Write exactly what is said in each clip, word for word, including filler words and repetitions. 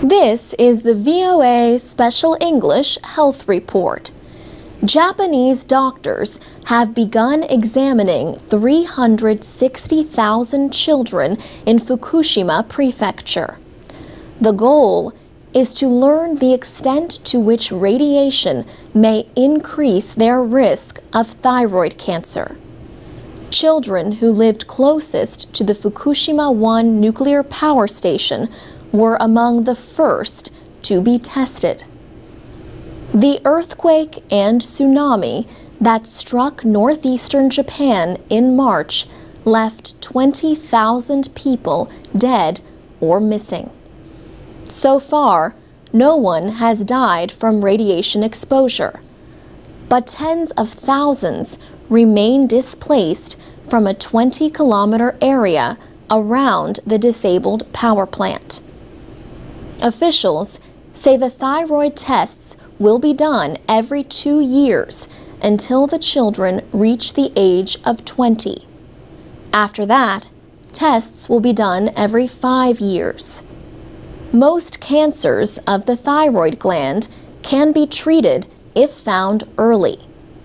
This is the V O A Special English Health Report. Japanese doctors have begun examining three hundred sixty thousand children in Fukushima Prefecture. The goal is to learn the extent to which radiation may increase their risk of thyroid cancer. Children who lived closest to the Fukushima one nuclear power station were among the first to be tested. The earthquake and tsunami that struck northeastern Japan in March left twenty thousand people dead or missing. So far, no one has died from radiation exposure, but tens of thousands remain displaced from a twenty kilometer area around the disabled power plant. Officials say the thyroid tests will be done every two years until the children reach the age of twenty. After that, tests will be done every five years. Most cancers of the thyroid gland can be treated if found early.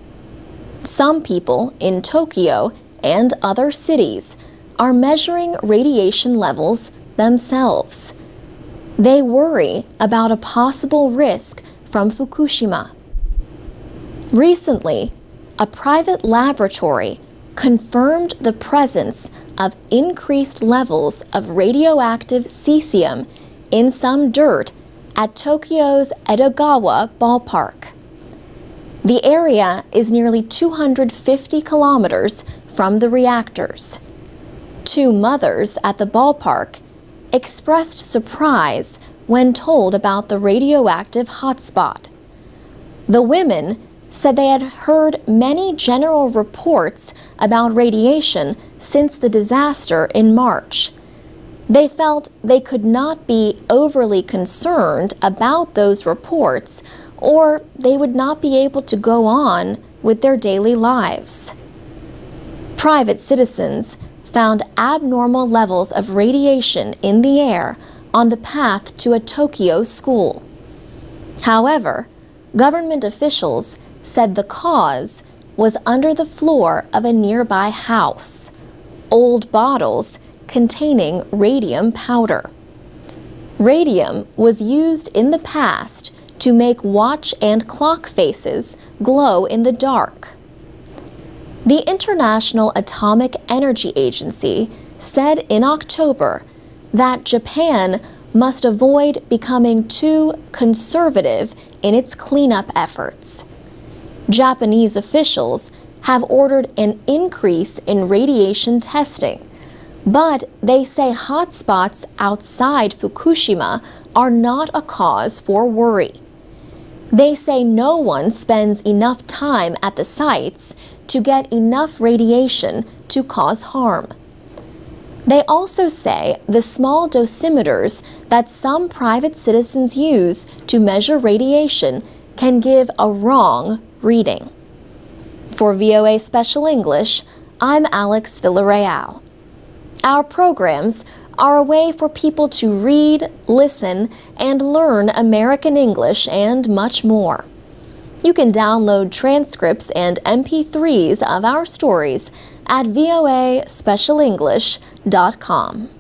Some people in Tokyo and other cities are measuring radiation levels themselves. They worry about a possible risk from Fukushima. Recently, a private laboratory confirmed the presence of increased levels of radioactive cesium in some dirt at Tokyo's Edogawa ballpark. The area is nearly two hundred fifty kilometers from the reactors. Two mothers at the ballpark expressed surprise when told about the radioactive hotspot. The women said they had heard many general reports about radiation since the disaster in March. They felt they could not be overly concerned about those reports, or they would not be able to go on with their daily lives. Private citizens found abnormal levels of radiation in the air on the path to a Tokyo school. However, government officials said the cause was under the floor of a nearby house, old bottles containing radium powder. Radium was used in the past to make watch and clock faces glow in the dark. The International Atomic Energy Agency said in October that Japan must avoid becoming too conservative in its cleanup efforts. Japanese officials have ordered an increase in radiation testing, but they say hotspots outside Fukushima are not a cause for worry. They say no one spends enough time at the sites to get enough radiation to cause harm. They also say the small dosimeters that some private citizens use to measure radiation can give a wrong reading. For V O A Special English, I'm Alex Villarreal. Our programs are a way for people to read, listen, and learn American English and much more. You can download transcripts and M P threes of our stories at voa special english dot com.